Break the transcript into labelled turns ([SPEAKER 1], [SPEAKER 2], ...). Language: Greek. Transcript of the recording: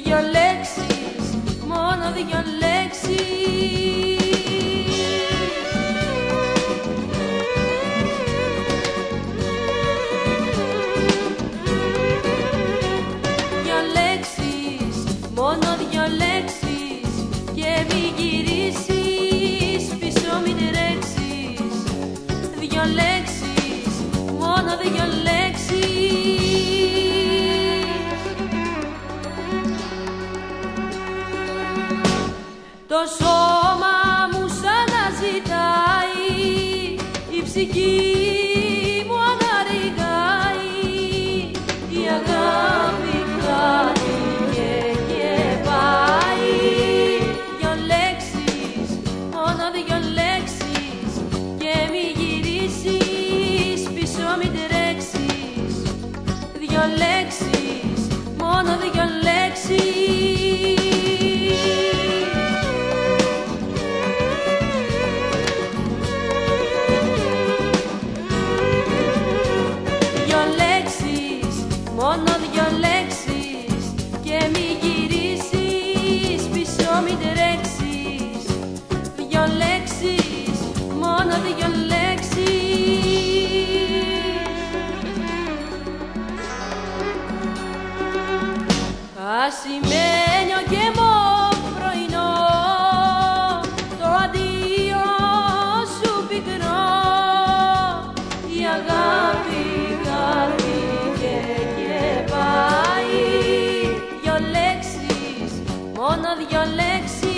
[SPEAKER 1] δυο λέξεις, μόνο δυο λέξεις. Δυο λέξεις, μόνο δυο λέξεις, και μη γυρίσεις πίσω, μην τρέξεις. Δυο λέξεις, μόνο δυο λέξεις. Το σώμα μου σαν να ζητάει, η ψυχή μου αναρριγάει, η αγάπη χάθηκε και πάει. Δυο λέξεις, μόνο δυο λέξεις, και μη γυρίσεις πίσω, μην τρέξεις. Δυο λέξεις, μόνο δυο λέξεις. Μόνο δυο λέξεις, και μη γυρίσεις πίσω, μην τρέξεις. Δυο λέξεις, μόνο δυο λέξεις. Ασημένιο και πρωινό, το αντίο σου πικρό, η αγάπη χάθηκε και πάει. Δυο λέξεις, μόνο δυο λέξεις.